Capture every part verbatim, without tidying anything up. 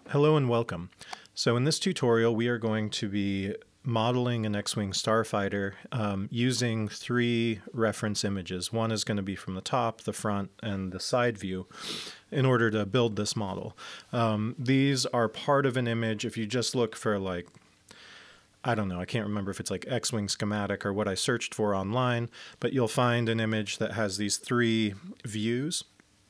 Hello and welcome. So in this tutorial, we are going to be modeling an X-Wing starfighter um, using three reference images. One is going to be from the top, the front, and the side view in order to build this model. Um, these are part of an image. If you just look for like, I don't know, I can't remember if it's like X-Wing schematic or what I searched for online, but you'll find an image that has these three views.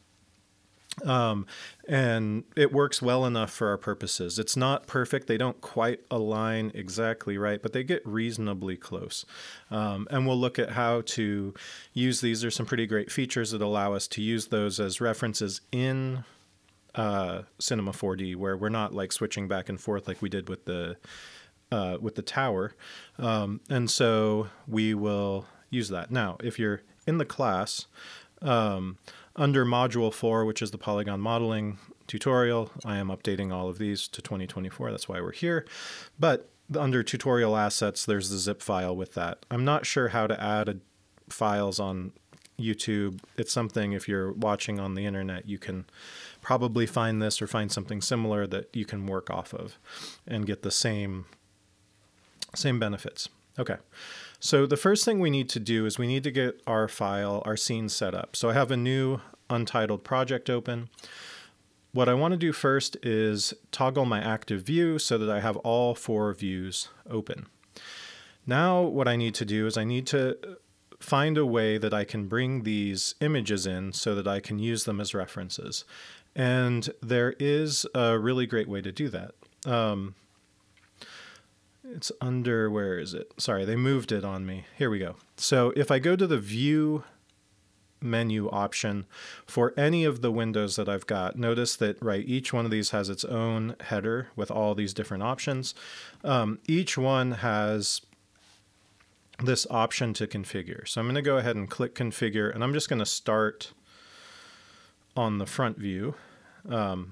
Um, and it works well enough for our purposes. It's not perfect. They don't quite align exactly right, but they get reasonably close. Um, and we'll look at how to use these. There's some pretty great features that allow us to use those as references in uh, Cinema four D, where we're not like switching back and forth like we did with the uh, with the tower. Um, and so we will use that. Now, if you're in the class, um, under Module four, which is the Polygon Modeling tutorial, I am updating all of these to twenty twenty-four. That's why we're here. But under Tutorial Assets, there's the zip file with that. I'm not sure how to add a, files on YouTube. It's something, if you're watching on the internet, you can probably find this or find something similar that you can work off of and get the same, same benefits. Okay. So the first thing we need to do is we need to get our file, our scene set up. So I have a new untitled project open. What I want to do first is toggle my active view so that I have all four views open. Now what I need to do is I need to find a way that I can bring these images in so that I can use them as references. And there is a really great way to do that. Um, It's under, where is it? Sorry, they moved it on me. Here we go. So if I go to the view menu option for any of the windows that I've got, notice that, right, each one of these has its own header with all these different options. Um, each one has this option to configure. So I'm going to go ahead and click configure, and I'm just going to start on the front view. Um,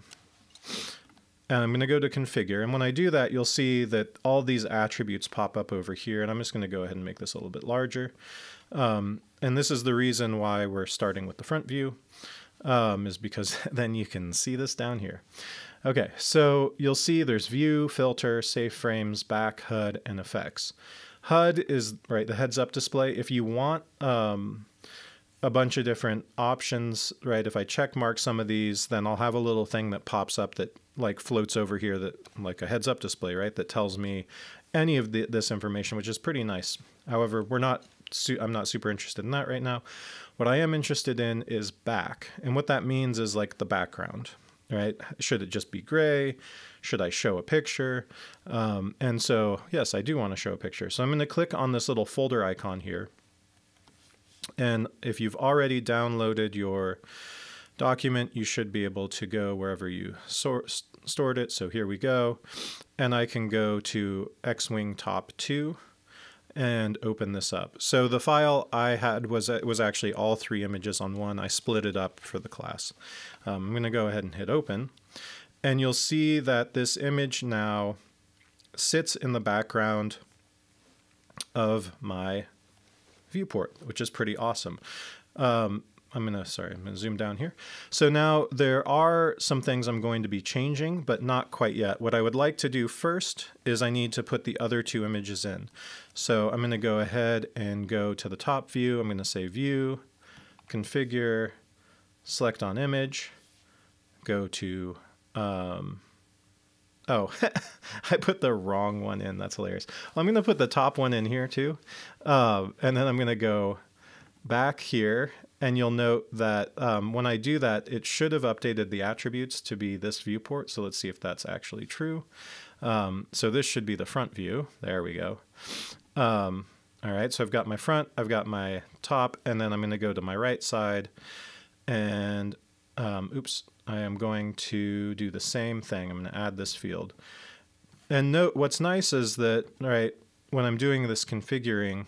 And I'm going to go to configure. And when I do that, you'll see that all these attributes pop up over here. And I'm just going to go ahead and make this a little bit larger. Um, and this is the reason why we're starting with the front view, um, is because then you can see this down here. Okay, so you'll see there's view, filter, save frames, back, H U D, and effects. H U D is, right, the heads up display. If you want um, a bunch of different options, right, if I check mark some of these, then I'll have a little thing that pops up that like floats over here, that like a heads up display, right, that tells me any of the, this information, which is pretty nice. However, we're not su I'm not super interested in that right now. What I am interested in is back. And what that means is like the background, right? Should it just be gray? Should I show a picture? Um, and so, yes, I do want to show a picture. So I'm going to click on this little folder icon here. And if you've already downloaded your document, you should be able to go wherever you sourced, stored it. So here we go. And I can go to X-Wing top two and open this up. So the file I had was, it was actually all three images on one. I split it up for the class. Um, I'm going to go ahead and hit open. And you'll see that this image now sits in the background of my viewport, which is pretty awesome. Um, I'm going to, sorry, I'm going to zoom down here. So now there are some things I'm going to be changing, but not quite yet. What I would like to do first is I need to put the other two images in. So I'm going to go ahead and go to the top view. I'm going to say view, configure, select on image, go to, um, oh, I put the wrong one in. That's hilarious. Well, I'm going to put the top one in here too. Uh, and then I'm going to go back here. And you'll note that um, when I do that, it should have updated the attributes to be this viewport. So let's see if that's actually true. Um, so this should be the front view. There we go. Um, all right, so I've got my front, I've got my top, and then I'm going to go to my right side. And um, oops, I am going to do the same thing. I'm going to add this field. And note what's nice is that, all right, when I'm doing this configuring,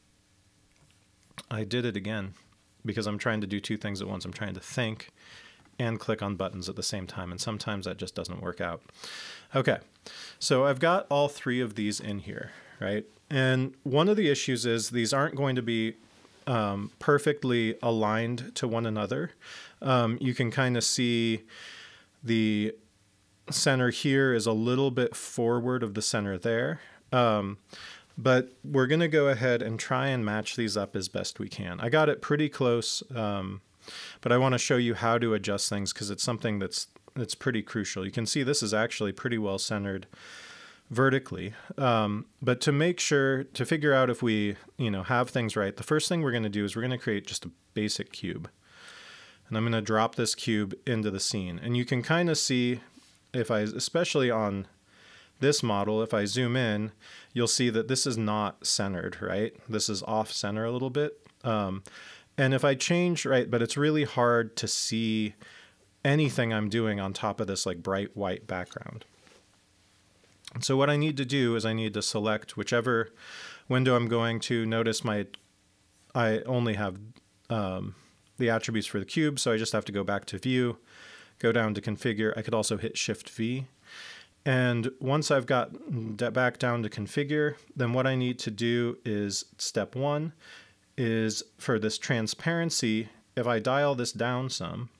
I did it again, because I'm trying to do two things at once. I'm trying to think and click on buttons at the same time, and sometimes that just doesn't work out. Okay, so I've got all three of these in here, right? And one of the issues is these aren't going to be um, perfectly aligned to one another. Um, you can kind of see the center here is a little bit forward of the center there. Um, but we're going to go ahead and try and match these up as best we can. I got it pretty close, um, but I want to show you how to adjust things because it's something that's, that's pretty crucial. You can see this is actually pretty well centered vertically. Um, but to make sure, to figure out if we, you know, have things right, the first thing we're going to do is we're going to create just a basic cube. And I'm going to drop this cube into the scene. And you can kind of see, if I, especially on this model, if I zoom in, you'll see that this is not centered, right? This is off center a little bit. Um, and if I change, right, but it's really hard to see anything I'm doing on top of this like bright white background. So what I need to do is I need to select whichever window I'm going to. Notice my, I only have um, the attributes for the cube, so I just have to go back to view, go down to configure. I could also hit shift V. And once I've got back down to configure, then what I need to do is step one is for this transparency, if I dial this down some,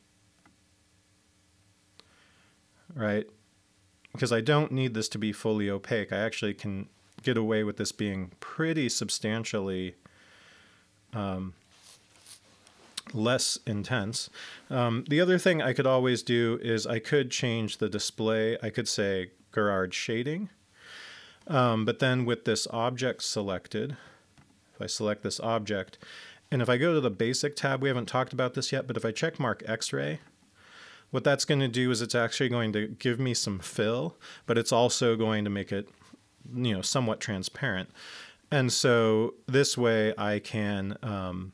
right, because I don't need this to be fully opaque. I actually can get away with this being pretty substantially um, less intense. Um, the other thing I could always do is I could change the display. I could say garage shading. Um, but then with this object selected, if I select this object, and if I go to the basic tab, we haven't talked about this yet, but if I check mark X-ray, what that's going to do is it's actually going to give me some fill, but it's also going to make it, you know, somewhat transparent. And so this way I can, um,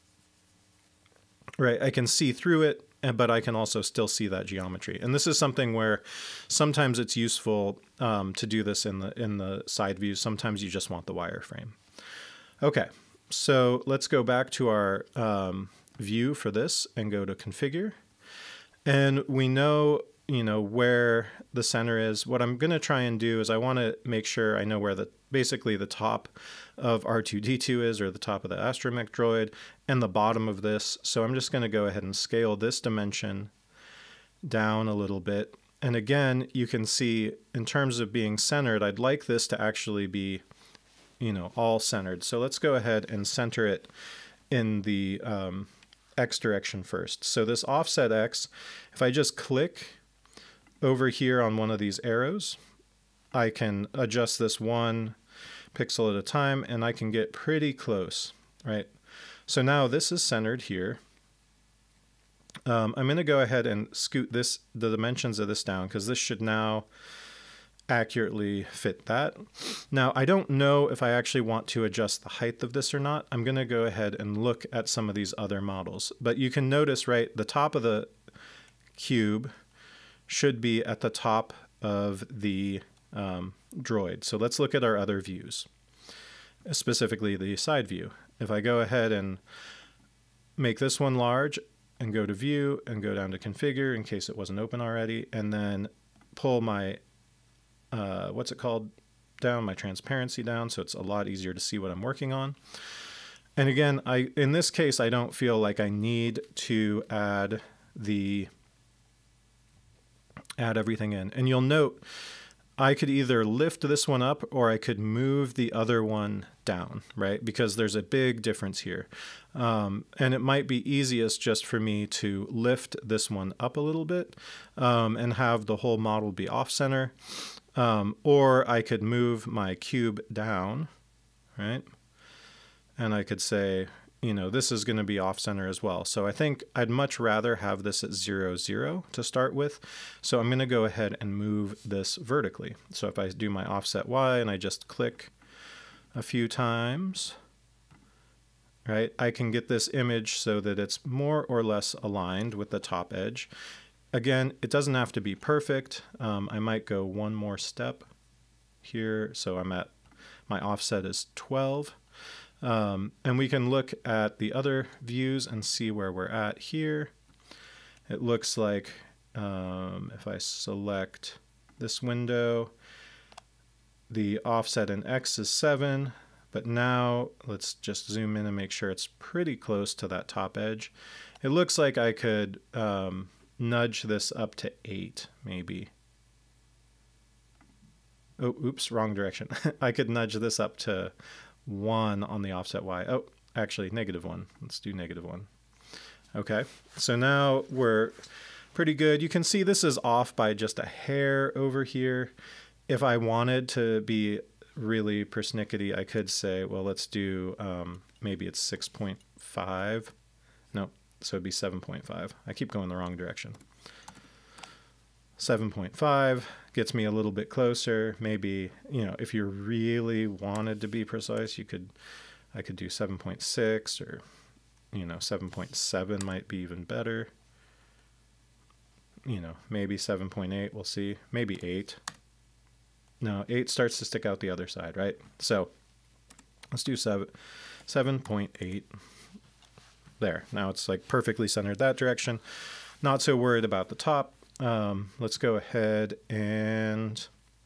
right, I can see through it, but I can also still see that geometry. And this is something where sometimes it's useful um, to do this in the in the side view. Sometimes you just want the wireframe. Okay, so let's go back to our um, view for this and go to configure. And we know, you know, where the center is. What I'm going to try and do is I want to make sure I know where the basically the top of R two D two is, or the top of the astromech droid, and the bottom of this. So I'm just going to go ahead and scale this dimension down a little bit. And again, you can see in terms of being centered, I'd like this to actually be, you know, all centered. So let's go ahead and center it in the um, X direction first. So this offset X, if I just click over here on one of these arrows, I can adjust this one pixel at a time, and I can get pretty close, right? So now this is centered here. Um, I'm going to go ahead and scoot this, the dimensions of this down, because this should now accurately fit that. Now, I don't know if I actually want to adjust the height of this or not. I'm going to go ahead and look at some of these other models. But you can notice, right, the top of the cube should be at the top of the um, droid. So let's look at our other views, specifically the side view. If I go ahead and make this one large and go to view and go down to configure in case it wasn't open already, and then pull my uh, what's it called down, my transparency down, so it's a lot easier to see what I'm working on. And again, I in this case, I don't feel like I need to add the add everything in. And you'll note I could either lift this one up or I could move the other one down, right? Because there's a big difference here. Um, and it might be easiest just for me to lift this one up a little bit um, and have the whole model be off center. Um, or I could move my cube down, right? And I could say, you know, this is going to be off center as well. So I think I'd much rather have this at zero, zero to start with. So I'm going to go ahead and move this vertically. So if I do my offset Y and I just click a few times, right, I can get this image so that it's more or less aligned with the top edge. Again, it doesn't have to be perfect. Um, I might go one more step here. So I'm at, my offset is twelve. Um, and we can look at the other views and see where we're at here. It looks like um, if I select this window, the offset in X is seven, but now let's just zoom in and make sure it's pretty close to that top edge. It looks like I could um, nudge this up to eight, maybe. Oh, oops, wrong direction. I could nudge this up to one on the offset Y. Oh, actually negative one. Let's do negative one. Okay, so now we're pretty good. You can see this is off by just a hair over here. If I wanted to be really persnickety, I could say, well, let's do, um, maybe it's six point five. No, so it'd be seven point five. I keep going the wrong direction. seven point five gets me a little bit closer. Maybe, you know, if you really wanted to be precise, you could, I could do seven point six, or, you know, seven point seven might be even better. You know, maybe seven point eight, we'll see. Maybe eight. No, eight starts to stick out the other side, right? So let's do seven, seven point eight. There, now it's like perfectly centered that direction. Not so worried about the top. Um, let's go ahead and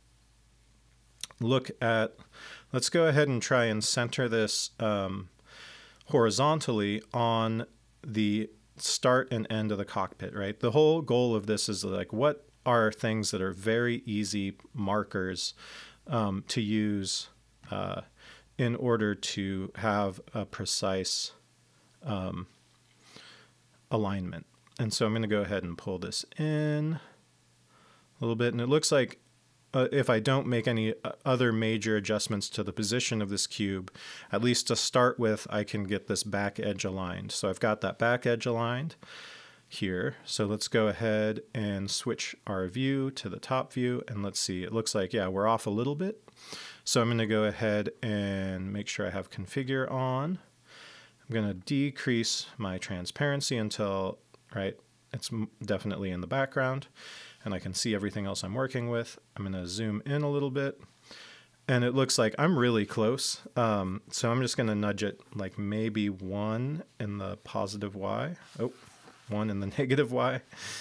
look at, let's go ahead and try and center this um, horizontally on the start and end of the cockpit, right? The whole goal of this is like, what are things that are very easy markers um, to use uh, in order to have a precise um, alignment. And so I'm going to go ahead and pull this in a little bit. And it looks like uh, if I don't make any other major adjustments to the position of this cube, at least to start with, I can get this back edge aligned. So I've got that back edge aligned here. So let's go ahead and switch our view to the top view. And let's see, it looks like, yeah, we're off a little bit. So I'm going to go ahead and make sure I have configure on. I'm going to decrease my transparency until, right, it's definitely in the background and I can see everything else I'm working with. I'm going to zoom in a little bit and it looks like I'm really close. Um, so I'm just going to nudge it like maybe one in the positive Y. Oh, one in the negative Y.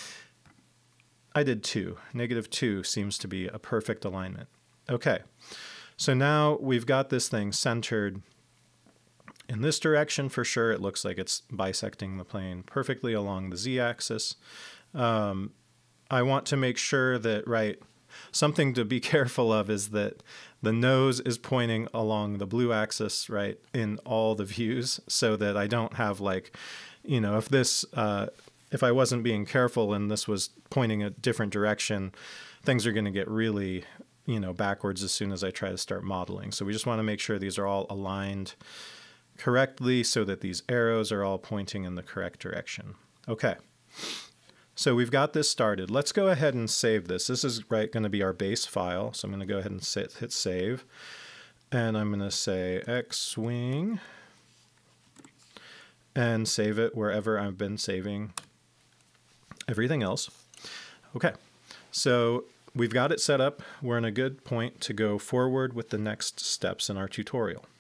I did two. Negative two seems to be a perfect alignment. Okay, so now we've got this thing centered in this direction for sure. It looks like it's bisecting the plane perfectly along the z-axis. Um, I want to make sure that, right, something to be careful of is that the nose is pointing along the blue axis, right, in all the views, so that I don't have like, you know, if this, uh, if I wasn't being careful and this was pointing a different direction, things are going to get really, you know, backwards as soon as I try to start modeling. So we just want to make sure these are all aligned correctly so that these arrows are all pointing in the correct direction. Okay, so we've got this started. Let's go ahead and save this. This is right going to be our base file. So I'm going to go ahead and sit, hit save. And I'm going to say XWing and save it wherever I've been saving everything else. Okay, so we've got it set up. We're in a good point to go forward with the next steps in our tutorial.